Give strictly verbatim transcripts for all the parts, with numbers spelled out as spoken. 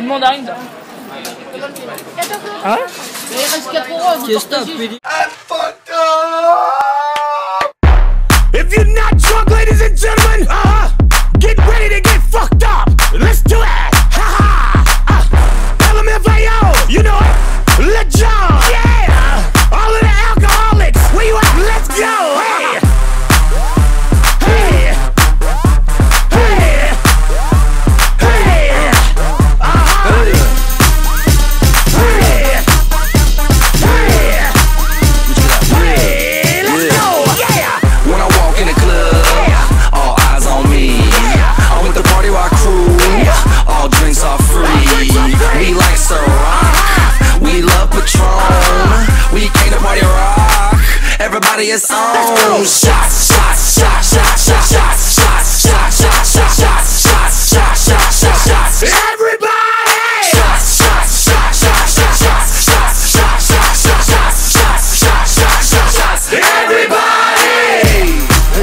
mandarine, ça. Hein? Il reste quatre euros. Qu'est-ce que t'as? I fucked up! If you're not drunk, ladies and gentlemen, uh, get ready to get fucked up. Let's do it! Ha ha! Uh, L M F A O, you know it? Let's go! Yeah! All of the alcoholics, where you at? Let's go! Hey! Hey! Hey! Hey! Uh-huh! Hey! Hey! Hey! Let's go! Yeah! When I walk in the club, all eyes on me. I'm with the Party Rock crew, all drinks are free. We like Ciroc, we love Patron. We came to Party Rock, everybody is on. Shots, shots, shots, shots, shots, shots, shots, shots, shots, shots, shots, shots, shots, shots, shots, shots. Everybody! Shots, shots, shots, shots, shots, shots, shots, shots, shots, shots, shots, shots, shots, shots, shots, shots. Everybody!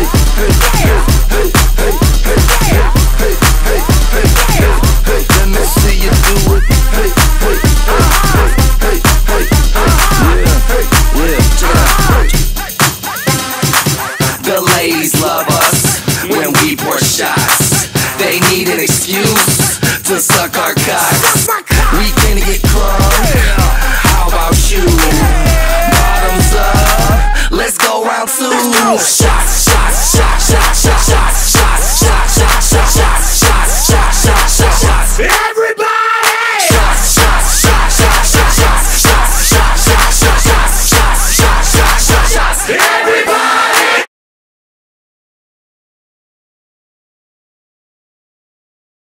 Let me see you do it. Hey, hey, hey, hey, hey, hey, yeah, yeah, check it out. The ladies love us when we pour shots. They need an excuse to suck our cocks. We can get crunk. How about you? Bottoms up. Let's go round two. Shots, shots, shots, shots, shots, shots, shots, shots, shots, shots, shots, shots, shots, shots, shots.